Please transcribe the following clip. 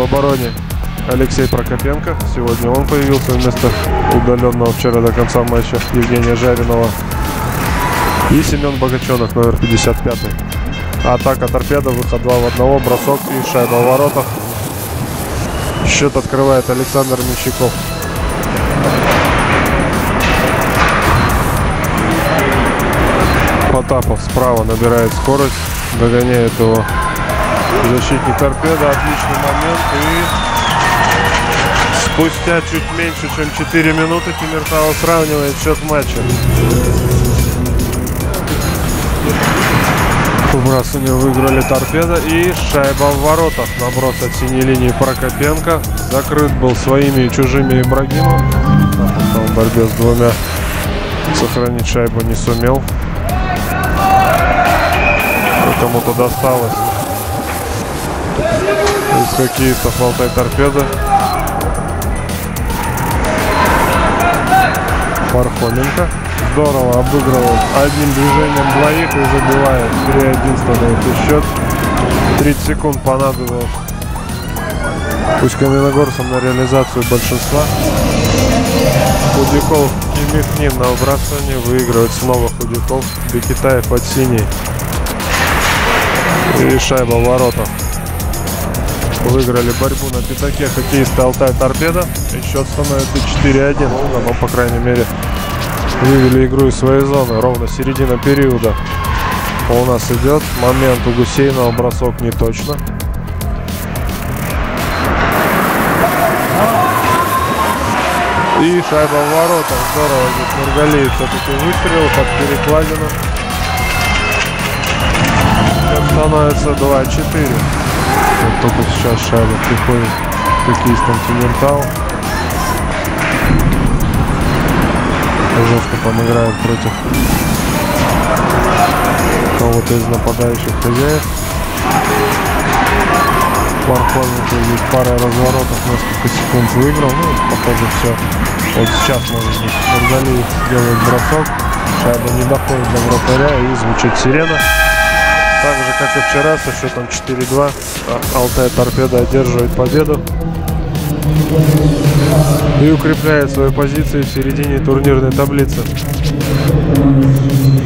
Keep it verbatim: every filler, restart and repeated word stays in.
в обороне Алексей Прокопенко. Сегодня он появился вместо удаленного вчера до конца матча Евгения Жаринова. И Семен Богаченок, номер пятьдесят пятый. Атака торпеда, выход два в одного, бросок и шайба в воротах. Счет открывает Александр Мещиков. Потапов справа набирает скорость, догоняет его защитник торпеда. Отличный момент. И спустя чуть меньше, чем четыре минуты Тимиртау сравнивает счет матча. Выбрасывание выиграли торпеда и шайба в воротах. Наброс от синей линии Прокопенко. Закрыт был своими и чужими Ибрагимов. В борьбе с двумя сохранить шайбу не сумел. Кому-то досталось из хоккеистов Алтай торпеда. Пархоменко здорово обыгрывал одним движением двоих и забивает. три один становится счет. тридцать секунд понадобилось пусть каменногорцам на реализацию большинства. Худяков и Михнин на выбрасывание. Выигрывает снова Худяков. Бекетаев от синей. И шайба в воротах. Выиграли борьбу на пятаке хоккеисты Алтай торпеда. И счет становится четыре один. Но, по крайней мере, вывели игру из своей зоны. Ровно середина периода у нас идет. Момент у Гусейнова. Бросок не точно. И шайба в воротах. Здорово здесь Нургалиев все-таки выстрелил под перекладину. Становится два четыре. Вот только сейчас шайба приходит к хоккеистам Тимиртау. Жестко там играют против кого-то из нападающих хозяев. Пархоменко здесь пара разворотов несколько секунд выиграл. Ну, похоже, все. Вот сейчас, может быть, Нургалиев делает бросок. Шайба не доходит до вратаря и звучит сирена. Так же, как и вчера, со счетом четыре два Алтай торпеда одерживает победу и укрепляет свои позиции в середине турнирной таблицы.